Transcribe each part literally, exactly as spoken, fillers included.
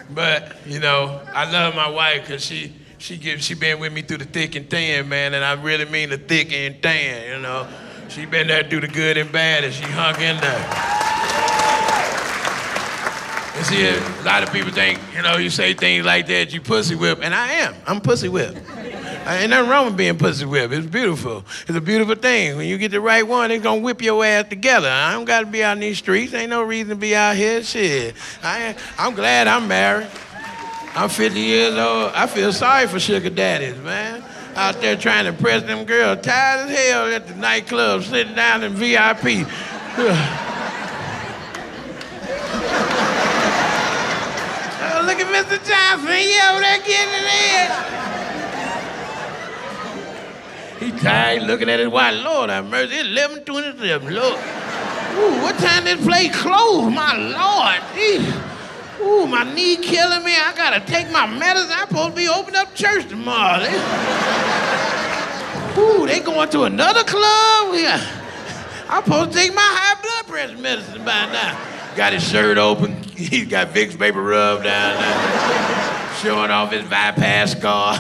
But, you know, I love my wife because she, she, gives, she been with me through the thick and thin, man, and I really mean the thick and thin, you know. She been there through the good and bad, and she hung in there. And see, a lot of people think, you know, you say things like that, you pussy whip, and I am. I'm pussy whip. Ain't nothing wrong with being pussy whip. It's beautiful. It's a beautiful thing. When you get the right one, it's gonna whip your ass together. I don't gotta be out in these streets. Ain't no reason to be out here. Shit. I, I'm glad I'm married. I'm fifty years old. I feel sorry for sugar daddies, man. Out there trying to impress them girls. Tired as hell at the nightclub, sitting down in V I P. Oh, look at Mister Johnson. He over there getting it in. He tired looking at his watch. Lord have mercy, it's eleven twenty-seven, Lord. Ooh, what time this place close? My Lord, jeez. Ooh, my knee killing me. I gotta take my medicine. I'm supposed to be opening up church tomorrow. They, ooh, they going to another club? Yeah. I'm supposed to take my high blood pressure medicine by now. Got his shirt open. He's got Vicks Vapor Rub down there, showing off his bypass scar.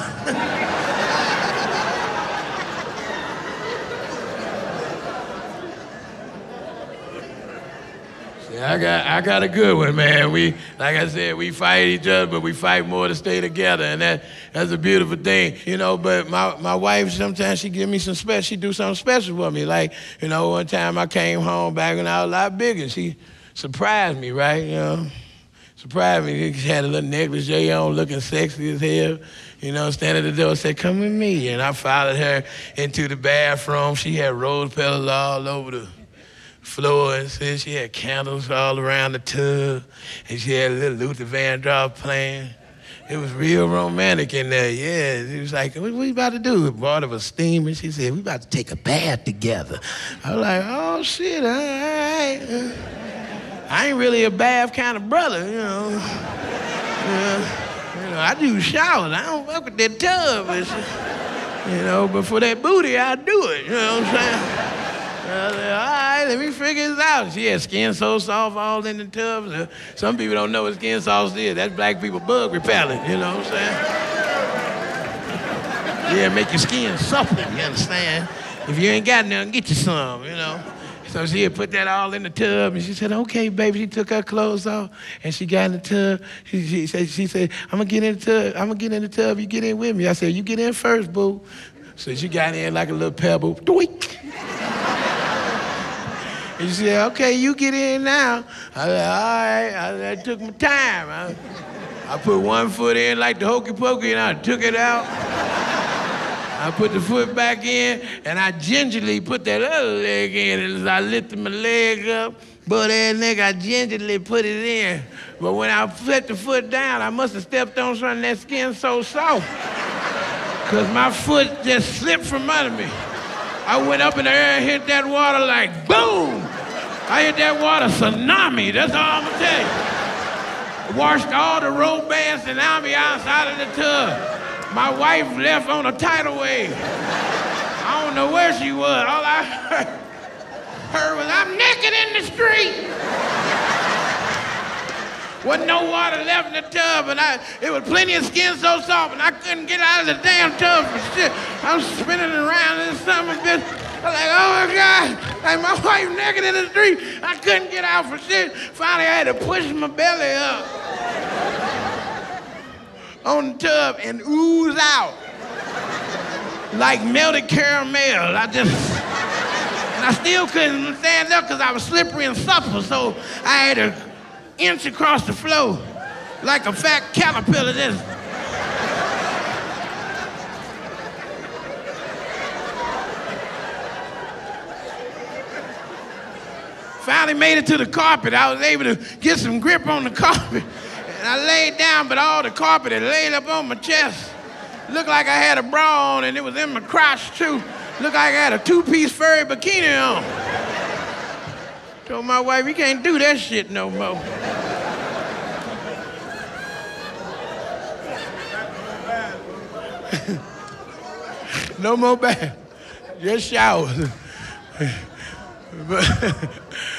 I got, I got a good one, man. We, like I said, we fight each other, but we fight more to stay together, and that, that's a beautiful thing, you know. But my, my wife, sometimes she give me some special, she do something special for me. Like, you know, one time I came home back when I was a lot bigger. She surprised me, right? You know, surprised me. She had a little negligee on, looking sexy as hell. You know, standing at the door, said, "Come with me," and I followed her into the bathroom. She had rose petals all over the floor, and said she had candles all around the tub, and she had a little Luther Vandross playing. It was real romantic in there, yeah. It was like, what, what you about to do? We brought her a steam, and she said, we about to take a bath together. I was like, oh, shit, all right. Uh, I ain't really a bath kind of brother, you know. Uh, you know, I do showers. I don't fuck with that tub, but she, you know, but for that booty, I do it, you know what I'm saying? I said, all right, let me figure this out. She had Skin So Soft all in the tub. Some people don't know what Skin Soft is. That's black people bug repellent, you know what I'm saying? Yeah, make your skin supple, you understand? If you ain't got nothing, get you some, you know? So she had put that all in the tub, and she said, okay, baby. She took her clothes off, and she got in the tub. She, she, said, she said, I'm gonna get in the tub. I'm gonna get in the tub. You get in with me. I said, you get in first, boo. So she got in like a little pebble. Doink. And she said, okay, you get in now. I said, all right. I, I took my time. I, I put one foot in like the hokey pokey, and I took it out. I put the foot back in, and I gingerly put that other leg in. And as I lifted my leg up, butt ass nigga, I gingerly put it in. But when I put the foot down, I must have stepped on something that skin so soft. Because my foot just slipped from under me. I went up in the air and hit that water like boom. I hit that water tsunami, that's all I'm gonna tell you. Washed all the romance and army outside of the tub. My wife left on a tidal wave. I don't know where she was. All I heard, heard was, I'm naked in the street. Wasn't no water left in the tub, and I, it was plenty of Skin So Soft, and I couldn't get out of the damn tub for shit. I'm spinning around in some bitch. I'm like, oh my God, like my wife naked in the street. I couldn't get out for shit. Finally, I had to push my belly up on the tub and ooze out like melted caramel. I just, and I still couldn't stand up because I was slippery and supple, so I had to inch across the floor like a fat caterpillar. Just. Finally made it to the carpet. I was able to get some grip on the carpet. And I laid down, but all the carpet had laid up on my chest. Looked like I had a bra on, and it was in my crotch too. Looked like I had a two-piece furry bikini on. Told my wife, you can't do that shit no more. No more bath. Just shower. But